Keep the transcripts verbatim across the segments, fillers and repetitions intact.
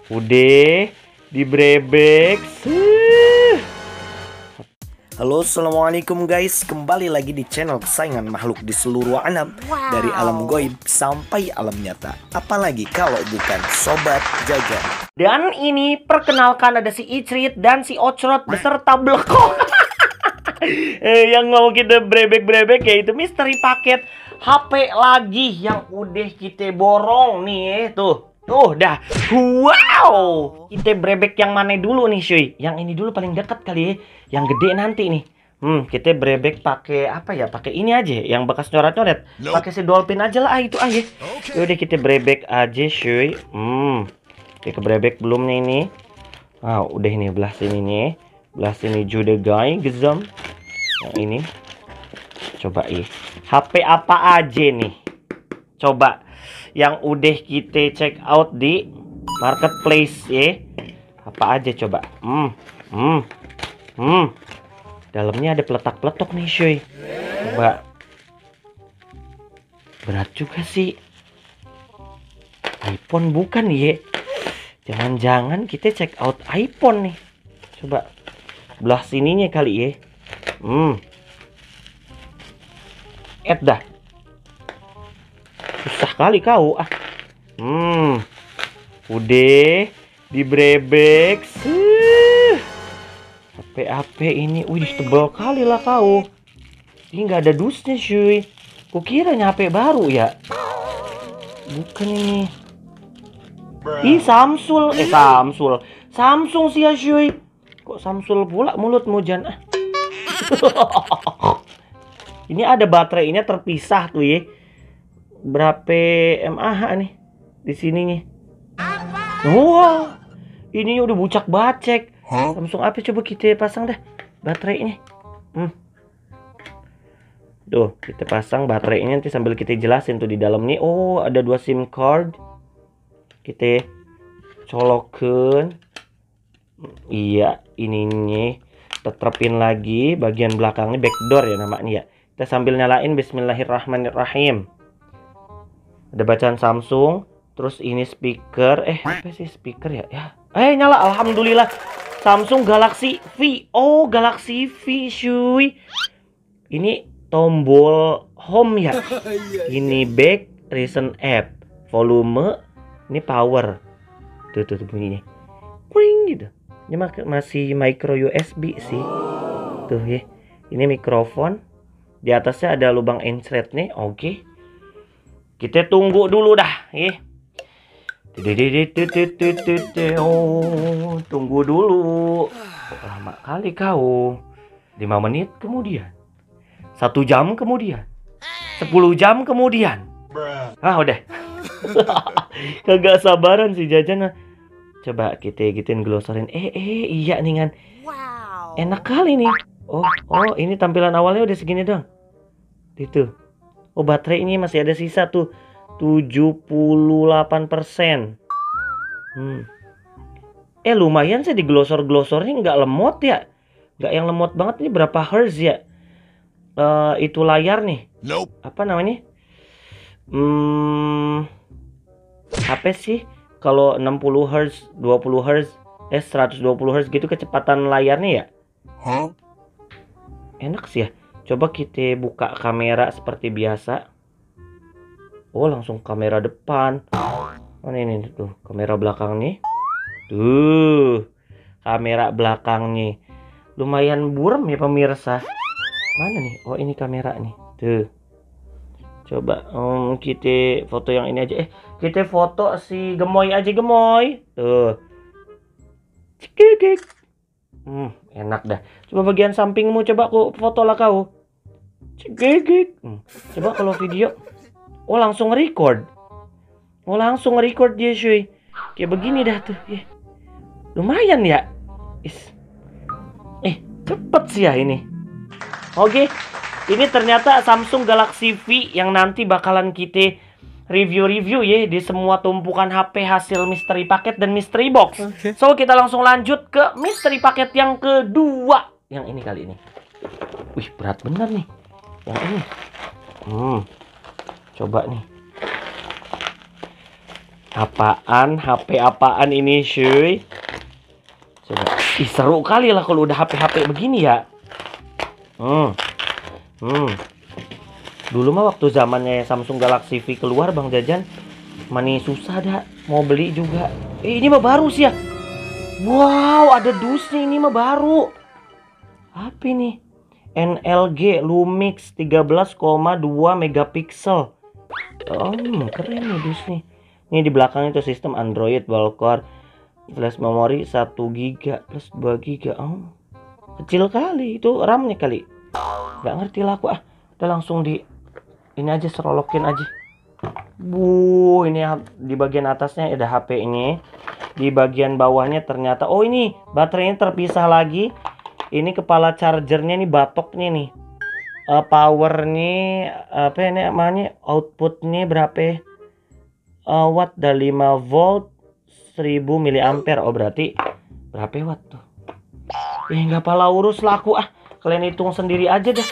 Udah dibrebek. Halo, assalamualaikum guys. Kembali lagi di channel kesayangan makhluk di seluruh alam. Wow. Dari alam goib sampai alam nyata. Apalagi kalau bukan Sobat Jajan. Dan ini perkenalkan ada si Icrit dan si Ocrot beserta Blekok. eh, Yang mau kita brebek-brebek yaitu misteri paket H P lagi yang udah kita borong nih. Tuh Tuh dah. Wow. Kita brebek yang mana dulu nih cuy? Yang ini dulu paling dekat kali ya. Yang gede nanti nih. Hmm, kita brebek pakai apa ya? Pakai ini aja yang bekas coret-coret. Nope. Pakai si dolphin aja lah itu aja. Okay. Yaudah kita brebek aja cuy. Hmm. Kita brebek belum nih ini. Ah, udah ini belah sini nih. Belah sini juga guys, gezam. Yang ini. Coba ih. H P apa aja nih? Coba yang udah kita check out di marketplace ya. Apa aja coba? Hmm. Hmm. Hmm. Dalamnya ada peletak-peletok nih cuy. Coba. Berat juga sih. iPhone bukan ya? Jangan-jangan kita check out iPhone nih. Coba belah sininya kali ya. Hmm. Et dah. Susah kali kau ah. Hmm. Udah dibrebek. Suh. H P H P ini, wih tebal kali lah kau. Ini nggak ada dusnya cuy. Kukiranya H P baru ya. Bukan ini. Ih Samsung, eh Samsung, Samsung sih ya cuy. Kok Samsung pula mulutmu Jan? Ini ada baterainya terpisah tuh ya. Berapa mAh nih di sininya? Wow, ini udah bucak bacek. Huh? Samsung apa coba kita pasang dah baterainya. Hmm. Tuh kita pasang baterainya nanti sambil kita jelasin tuh di dalam nih. Oh ada dua SIM card. Kita colokin. Iya ininya. Terapin lagi bagian belakangnya backdoor ya namanya ya. Kita sambil nyalain Bismillahirrahmanirrahim. Ada bacaan Samsung. Terus ini speaker. Eh apa sih speaker ya? Ya. Eh nyala alhamdulillah. Samsung Galaxy V. Oh Galaxy V cuy. Ini tombol home ya. Ini back, recent app, volume, ini power. Tuh tuh, tuh bunyinya. Pring gitu. Ini masih micro U S B sih. Tuh ya. Ini mikrofon. Di atasnya ada lubang infrared nih. Oke. Kita tunggu dulu dah, ya. Oh, tunggu dulu. Lama kali kau. lima menit kemudian. Satu jam kemudian. Sepuluh jam kemudian. Ah udah. Kagak sabaran sih jajan. Coba kita gituin glosarin. Eh eh iya nih kan. Enak kali nih. Oh oh ini tampilan awalnya udah segini dong. Itu. Oh baterai ini masih ada sisa tuh tujuh puluh delapan persen. Hmm. Eh lumayan sih di glosor-glosornya nggak lemot ya. Nggak yang lemot banget. Ini berapa hertz ya? Uh, itu layar nih. Nope. Apa namanya? Hmm, apa sih? Kalau enam puluh hertz, dua puluh hertz, eh seratus dua puluh hertz gitu kecepatan layarnya ya? Huh? Enak sih ya. Coba kita buka kamera seperti biasa. Oh langsung kamera depan. Oh ini, ini tuh kamera belakang nih. Tuh kamera belakang nih. Lumayan buram ya pemirsa. Mana nih? Oh ini kamera nih. Tuh. Coba um, kita foto yang ini aja. Eh kita foto si gemoy aja gemoy. Tuh. Cikik. Hmm enak dah. Coba bagian sampingmu coba aku foto lah kau. Cikik. Hmm. Coba kalau video. Oh langsung record. Oh langsung record dia cuy. Kayak begini dah tuh. Ya. Lumayan ya. Is. Eh cepet sih ya ini. Oke. Ini ternyata Samsung Galaxy V yang nanti bakalan kita review-review ya di semua tumpukan H P hasil misteri paket dan misteri box. Okay. So kita langsung lanjut ke misteri paket yang kedua. Yang ini kali ini. Wih berat bener nih. Yang ini. Hmm. Coba nih. Apaan? H P apaan ini, cuy? Coba. Ih, seru kali lah kalau udah H P-H P begini ya. Hmm. Hmm. Dulu mah waktu zamannya Samsung Galaxy V keluar, Bang Jajan, mani susah dah mau beli juga. Eh, ini mah baru sih ya. Wow, ada dusnya, ini mah baru. Apa ini? N L G Lumix tiga belas koma dua megapiksel. Oh, keren nih dus nih. Ini di belakang itu sistem Android dual core, flash memori satu giga plus dua giga. Oh, kecil kali itu RAM-nya kali. Gak ngerti lah aku ah. Udah langsung di ini aja, serolokin aja. Bu, ini di bagian atasnya ada H P ini. Di bagian bawahnya ternyata, oh ini baterainya terpisah lagi. Ini kepala chargernya nih, batoknya nih. Uh, power nih apa ini namanya, outputnya berapa? Uh, watt dah lima volt seribu miliampere. Oh berarti berapa watt tuh? Eh nggak pala urus lah aku ah. Kalian hitung sendiri aja deh.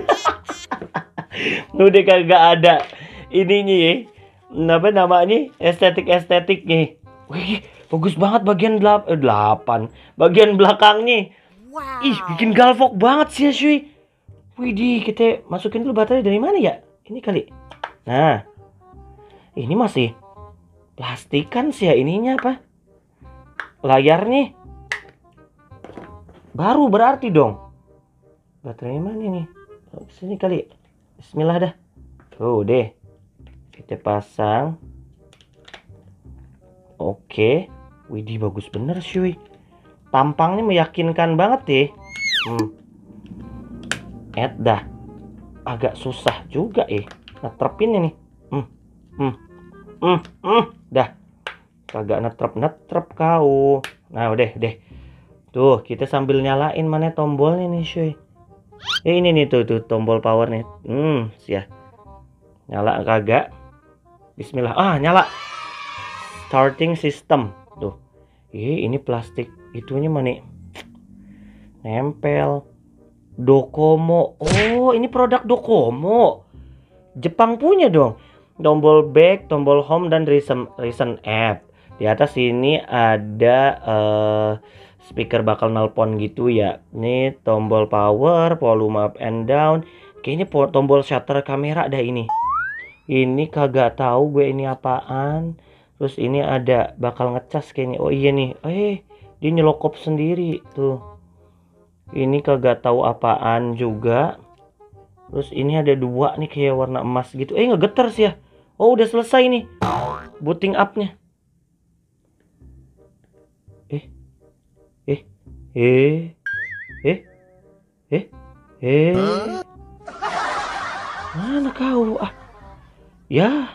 Udah kagak ada ininya ya. Apa namanya? Estetik-estetik nih. Wih, bagus banget bagian delapan. Bagian belakangnya. Wow. Ih, bikin galvok banget sih ya, cuy. Widih, kita masukin dulu baterai dari mana ya? Ini kali. Nah. Ini masih plastikan sih ya ininya apa? Layarnya baru berarti dong. Baterainya mana nih? Oh, sini kali. Bismillah dah. Tuh deh. Kita pasang. Oke. Widih, bagus bener cuy. Tampangnya meyakinkan banget deh. Hmm. Ed dah. Agak susah juga eh. Netrepinnya nih. Hmm. Hmm. Hmm. Hmm. Dah. Kagak netrep-netrep kau. Nah udah deh. Tuh kita sambil nyalain mana tombolnya nih cuy. Eh ini nih tuh tuh tombol power nih. Hmm, sia. Nyala kagak? Bismillah. Ah, nyala. Starting system. Tuh. Eh, ini plastik itunya mana? Nempel. Docomo. Oh, ini produk Docomo. Jepang punya dong. Tombol back, tombol home dan recent recent app. Di atas ini ada uh, speaker bakal nelpon gitu ya. Ini tombol power, volume up and down. Kayaknya tombol shutter kamera dah ini. Ini kagak tahu gue ini apaan. Terus ini ada bakal ngecas kayaknya. Oh iya nih. Eh, dia nyelokop sendiri tuh. Ini kagak tahu apaan juga. Terus ini ada dua nih kayak warna emas gitu. Eh, ngegeter sih ya. Oh, udah selesai nih. Booting up-nya. Eh. Eh. Eh. Eh. Eh. Eh. Mana kau? Ah. Ya.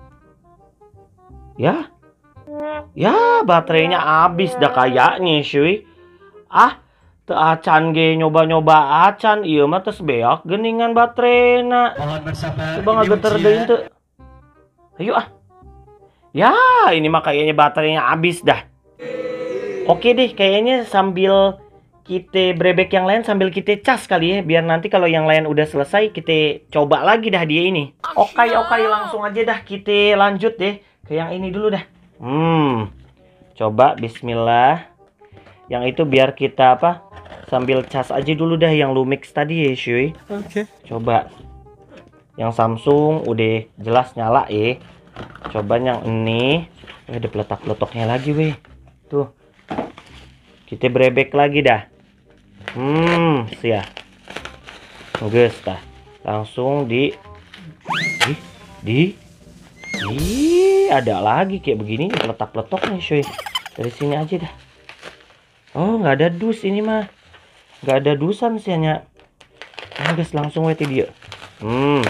Ya. Ya, baterainya habis dah kayaknya, cuy. Ah, teu acan ge nyoba-nyoba acan, ieu mah tes beak geningan baterena. Coba ngageter deui teu. Ayo ah. Ya, ini mah kayaknya baterainya habis dah. Oke deh, kayaknya sambil kita brebek yang lain sambil kita cas kali ya, biar nanti kalau yang lain udah selesai kita coba lagi dah dia ini. Oke, oke, langsung aja dah kita lanjut deh ke yang ini dulu dah. Hmm. Coba bismillah. Yang itu biar kita apa? Sambil cas aja dulu dah yang Lumix tadi ya, cuy. Oke. Coba. Yang Samsung udah jelas nyala ya. Coba yang ini. Eh, ada peletak-peletoknya lagi weh. Tuh. Kita brebek lagi dah. Hmm, sia. Geus dah. Langsung di di di Ih, ada lagi kayak begini peletak-peletoknya cuy. Dari sini aja dah. Oh, nggak ada dus ini mah. Nggak ada dusan sih hanya. Nah, guys, langsung weti dia. Hmm.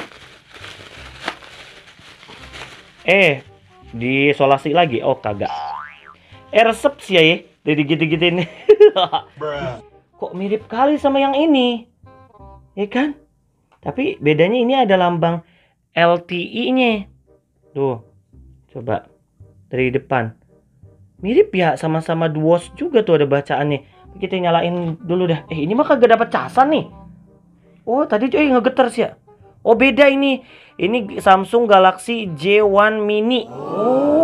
Eh, diisolasi lagi. Oh, kagak. Eh, resep sih ya, ya. Jadi gitu-gitu ini. Kok mirip kali sama yang ini? Ya kan? Tapi bedanya ini ada lambang L T E-nya. Tuh. Coba dari depan. Mirip ya, sama-sama duos juga tuh ada bacaannya. Kita nyalain dulu dah. Eh, ini mah kagak dapat casan nih. Oh, tadi eh ngegeter sih ya. Oh, beda ini. Ini Samsung Galaxy J satu Mini. Oh,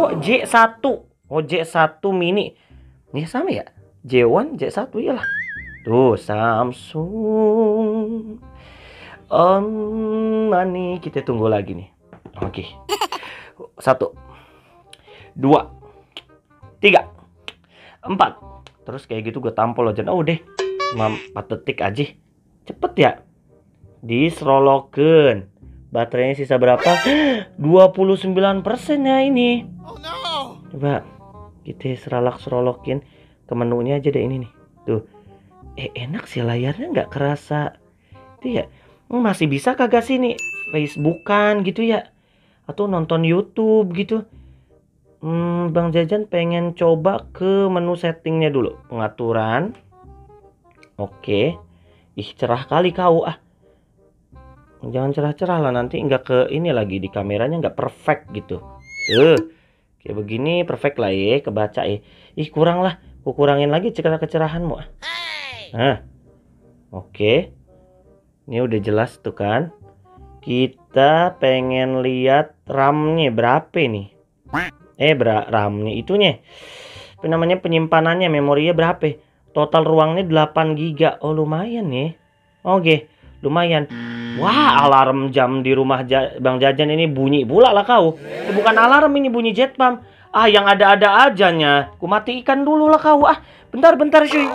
kok J satu. Oh, J satu mini. Ini sama ya? J satu, J satu iyalah. Tuh, Samsung. Om mani, kita tunggu lagi nih. Oke. Satu. Dua. Tiga. Empat. Terus kayak gitu gue tampol aja. Oh deh. Cuma empat detik aja. Cepet ya. Diserolokin. Baterainya sisa berapa? dua puluh sembilan persen ya ini. Coba kita serolok-serolokin ke menunya aja deh ini nih. Tuh. Eh enak sih layarnya, nggak kerasa. Itu ya. Masih bisa kagak sih nih Facebookan gitu ya? Atau nonton YouTube gitu. Hmm, Bang Jajan pengen coba ke menu settingnya dulu. Pengaturan. Oke. Ih cerah kali kau ah. Jangan cerah-cerah lah, nanti nggak ke ini lagi, di kameranya nggak perfect gitu. Eh, kayak begini perfect lah ya, kebaca ya. Ih kurang lah, aku kurangin lagi cerah kecerahanmu. Nah, oke, ini udah jelas tuh kan. Kita pengen lihat RAM-nya berapa nih? Eh, ber RAM-nya itunya. Apa namanya, penyimpanannya, memorinya berapa? Total ruangnya delapan giga. Oh lumayan nih. Oke, lumayan. Wah, alarm jam di rumah ja Bang Jajan ini bunyi pula lah kau. Eh, bukan alarm, ini bunyi jet pump. Ah, yang ada-ada ajanya. Ku matikan dulu lah kau. Ah, bentar-bentar cuy.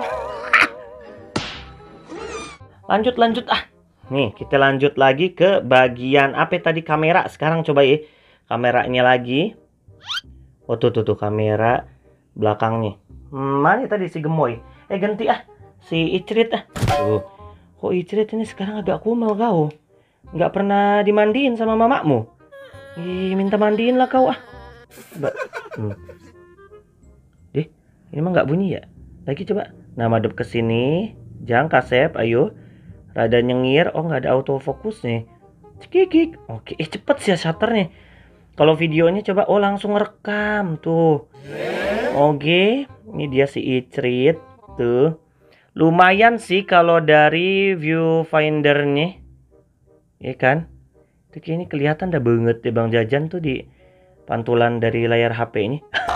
Lanjut, lanjut ah. Nih, kita lanjut lagi ke bagian apa tadi, kamera. Sekarang coba ya. Kameranya lagi. Oh, tuh, tuh, tuh, kamera belakangnya. Hmm, mana tadi si gemoy? Eh, ganti ah. Si Icrit ah. Tuh. Kok Icrit ini sekarang agak kumel kau? Nggak pernah dimandiin sama mamamu? Ih, minta mandiin lah kau ah. Coba. Hmm. Deh, ini mah nggak bunyi ya? Lagi coba. Nah, madep ke sini. Jangan kasep, ayo. Rada nyengir. Oh, nggak ada autofocus nih. Cekikik. Oke, eh cepet sih ya shutternya. Kalau videonya coba, oh langsung rekam tuh. Oke, ini dia si Icrit tuh. Lumayan sih kalau dari viewfindernya, ya kan? Itu kayaknya kelihatan dah banget deh Bang Jajan tuh di pantulan dari layar H P ini.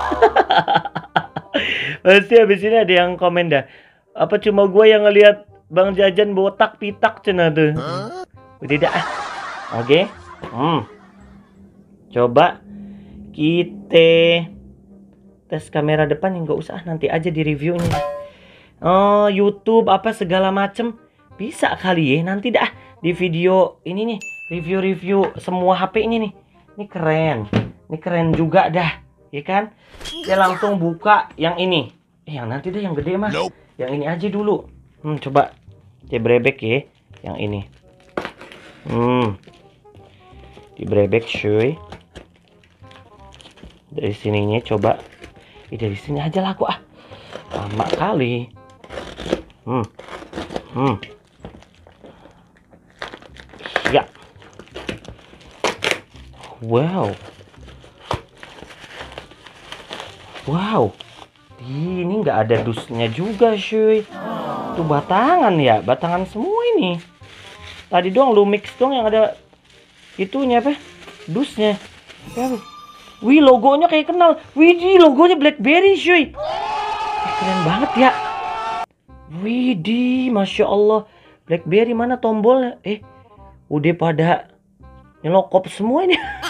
Pasti habis ini ada yang komen dah. Apa cuma gue yang ngelihat Bang Jajan botak pitak cina tuh? Udah dah. Oke. Hmm. Coba kita tes kamera depan, yang nggak usah, nanti aja di reviewnya. Oh, YouTube apa segala macem bisa kali ya, nanti dah di video ini nih, review-review semua H P ini nih. Ini keren, ini keren juga dah, ya kan? Saya langsung buka yang ini. Eh, yang nanti deh yang gede mah. Nope. Yang ini aja dulu. Hmm, coba dibrebek ya, yang ini. Hmm, dibrebek cuy. Dari sininya coba. Eh, dari sini aja lah aku ah. Lama kali. Hmm. Hmm. Ya. Wow. Wow. Ini nggak ada dusnya juga, cuy. Tuh batangan ya, batangan semua ini. Tadi doang Lumix doang yang ada itunya apa? Dusnya. Ya. Wih, logonya kayak kenal. Wih, logonya BlackBerry, cuy. Eh, keren banget ya. Widih, Masya Allah. BlackBerry mana tombolnya? Eh, udah pada nyelokop semua ini.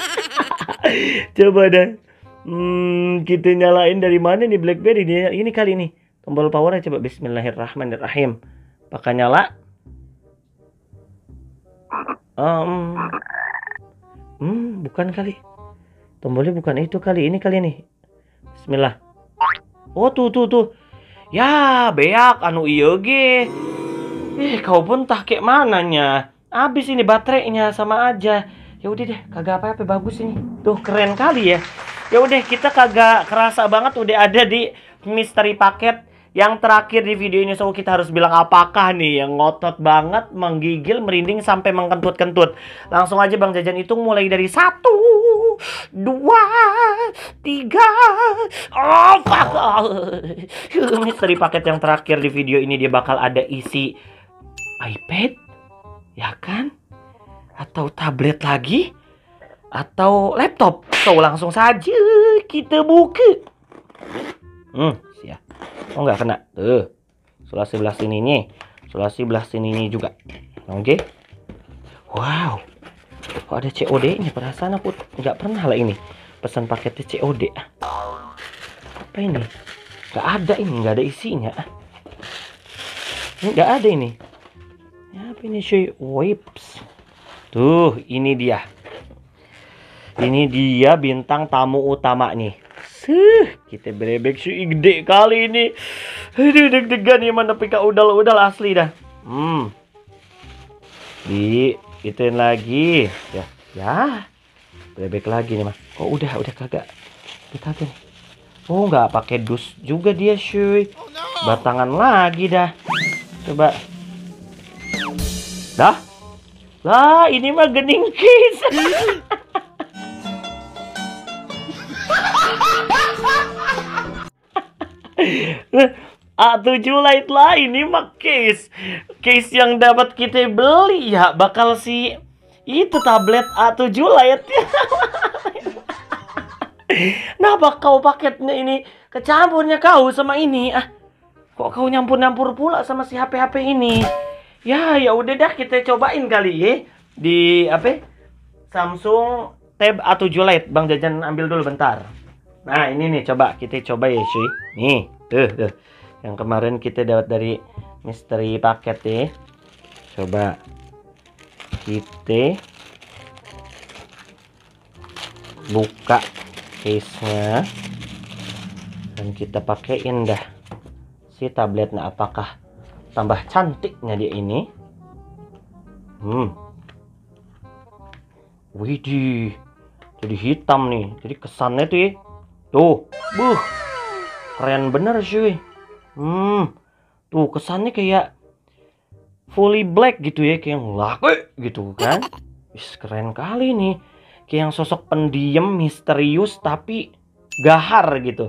Coba dah. Hmm, kita nyalain dari mana nih BlackBerry? Ini, ini kali ini. Tombol powernya coba. Bismillahirrahmanirrahim. Pakai nyala. Um, hmm, bukan kali. Tombolnya bukan itu kali. Ini kali nih. Bismillah. Oh, tuh, tuh, tuh. Ya, beak anu iya ge. Eh, kau pun tak kayak mananya. Habis ini baterainya sama aja. Ya udah deh, kagak apa-apa, bagus ini. Tuh keren kali ya. Ya udah, kita kagak kerasa banget udah ada di misteri paket yang terakhir di video ini. So kita harus bilang apakah nih yang ngotot banget, menggigil, merinding sampai mengkentut-kentut. Langsung aja Bang Jajan hitung mulai dari satu, dua, tiga. Oh fuck. Misteri paket yang terakhir di video ini, dia bakal ada isi iPad, ya kan? Atau tablet lagi? atau laptop? So, langsung saja kita buka. Hmm, siap. Oh, nggak kena. Tuh. Sebelah sebelah sininya. Sebelah sebelah sininya juga. Oke. Okay. Wow. Kok ada C O D-nya? Perasaan aku nggak pernah lah ini pesan paketnya C O D. Apa ini? Nggak ada ini, nggak ada isinya. Nggak ada ini. Apa ini cuy? Wipes. Tuh, ini dia. Ini dia bintang tamu utama nih. Suh, kita brebek cuy, gede kali ini. Aduh, deg-degan nih, mana pika udal-udal asli dah. Hmm. Di ituin lagi. Ya, ya. Brebek lagi nih, mah. Oh, udah, udah kagak. Kita nih. Oh, nggak pakai dus juga dia, cuy. Batangan lagi dah. Coba. Dah. Lah, ini mah gening kis. A tujuh Lite lah, ini mah case case yang dapat kita beli ya, bakal si itu tablet A tujuh Lite. Kenapa kau paketnya ini kecampurnya kau sama ini? Ah, kok kau nyampur-nyampur pula sama si H P H P ini? Ya, ya udah dah, kita cobain kali ya di apa? Samsung Tab A tujuh Lite. Bang Jajan ambil dulu bentar. Nah, ini nih, coba kita coba ya, cuy. Nih, tuh, tuh. Yang kemarin kita dapat dari misteri paket ya. Coba kita buka case-nya dan kita pakein dah si tabletnya. Apakah tambah cantiknya dia ini? Hmm. Widih. Jadi hitam nih. Jadi kesannya tuh ya. Tuh, buh, keren bener cuy. Hmm, tuh kesannya kayak fully black gitu ya, kayak yang laku gitu kan. Wis, keren kali nih. Kayak yang sosok pendiam, misterius tapi gahar gitu.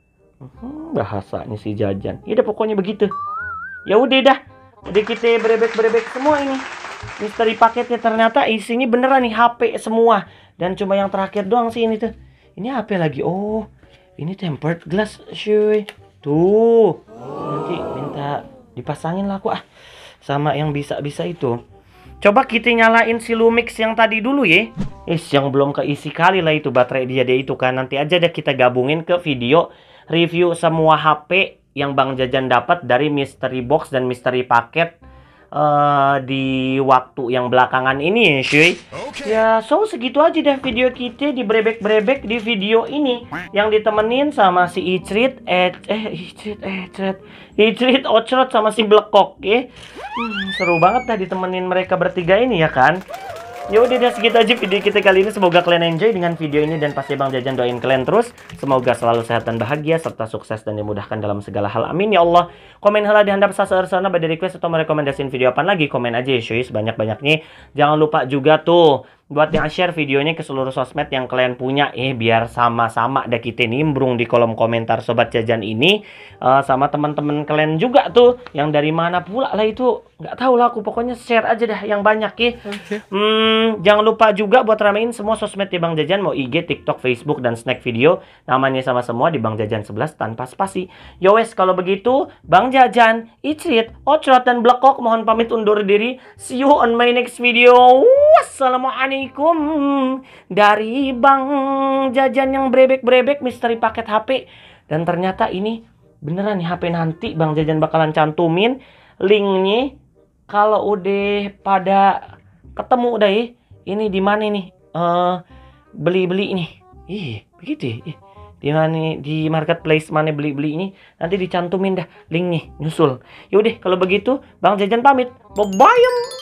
Hmm, bahasanya si Jajan. Ya udah pokoknya begitu. Ya udah dah. Udah kita brebek-brebek semua ini. Misteri paketnya ternyata isinya beneran nih H P semua. Dan cuma yang terakhir doang sih ini tuh. Ini H P lagi. Oh, ini tempered glass cuy. Tuh. Nanti minta dipasangin lah aku ah. Sama yang bisa-bisa itu. Coba kita nyalain si Lumix yang tadi dulu ya. Is, yang belum keisi kali lah itu baterai dia dia itu kan. Nanti aja deh kita gabungin ke video review semua H P yang Bang Jajan dapat dari mystery box dan mystery paket uh, di waktu yang belakangan ini ya cuy. Okay. Ya so segitu aja deh video kita di brebek-brebek di video ini. Yang ditemenin sama si Icrit, eh, eh Icrit, Ecret, Icrit, Ocrot sama si Blekok ya. Hmm, seru banget dah ditemenin mereka bertiga ini ya kan. Ya udah deh, segitu aja video kita kali ini. Semoga kalian enjoy dengan video ini dan pasti Bang Jajan doain kalian terus semoga selalu sehat dan bahagia serta sukses dan dimudahkan dalam segala hal. Amin ya Allah. Komen hala dihandap sasar sana pada request atau merekomendasiin video apa lagi, komen aja ya cuy sebanyak-banyaknya. Jangan lupa juga tuh buat yang share videonya ke seluruh sosmed yang kalian punya eh biar sama-sama ada kita nimbrung di kolom komentar Sobat Jajan ini uh, sama teman-teman kalian juga tuh yang dari mana pula lah itu nggak tahu lah aku, pokoknya share aja dah yang banyak ya. Okay. Hmm, jangan lupa juga buat ramein semua sosmed di Bang Jajan, mau I G, TikTok, Facebook dan Snack Video namanya sama semua di Bang Jajan sebelas tanpa spasi. Yowes kalau begitu Bang Jajan, Icrit, Ocrot dan Blekok mohon pamit undur diri. See you on my next video. Wassalamualaikum dari Bang Jajan yang brebek-brebek misteri paket H P. Dan ternyata ini beneran nih H P nanti Bang Jajan bakalan cantumin linknya kalau udah pada ketemu udah ya. Ini di mana nih uh, beli-beli ini. Ih, begitu ya. Di mana di marketplace mana beli-beli ini nanti dicantumin dah linknya nyusul. Yaudah kalau begitu Bang Jajan pamit. Bye-bye.